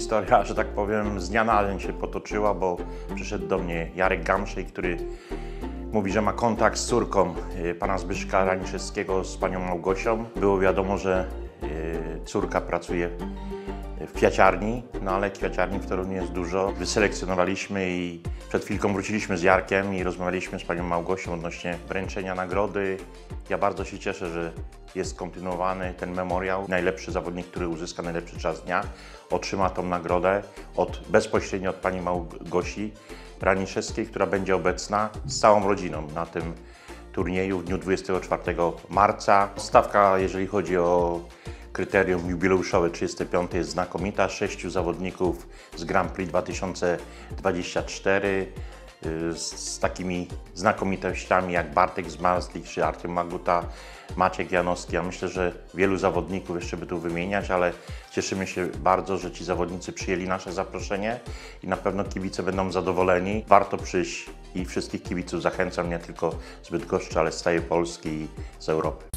historia, że tak powiem, z dnia na dzień się potoczyła, bo przyszedł do mnie Jarek Gamszej, który mówi, że ma kontakt z córką pana Zbyszka Raniszewskiego, z panią Małgosią. Było wiadomo, że córka pracuje w kwiaciarni, no ale kwiaciarni w Toruniu jest dużo. Wyselekcjonowaliśmy i przed chwilką wróciliśmy z Jarkiem i rozmawialiśmy z panią Małgosią odnośnie wręczenia nagrody. Ja bardzo się cieszę, że jest kontynuowany ten memoriał. Najlepszy zawodnik, który uzyska najlepszy czas dnia, otrzyma tą nagrodę bezpośrednio od pani Małgosi Raniszewskiej, która będzie obecna z całą rodziną na tym turnieju w dniu 24 marca. Stawka, jeżeli chodzi o kryterium jubileuszowe 35 jest znakomita. 6 zawodników z Grand Prix 2024 z takimi znakomitościami jak Bartek Zmarzlik czy Artem Maguta, Maciek Janowski. Ja myślę, że wielu zawodników jeszcze by tu wymieniać, ale cieszymy się bardzo, że ci zawodnicy przyjęli nasze zaproszenie i na pewno kibice będą zadowoleni. Warto przyjść i wszystkich kibiców zachęcam, nie tylko z Bydgoszczy, ale z całej Polski i z Europy.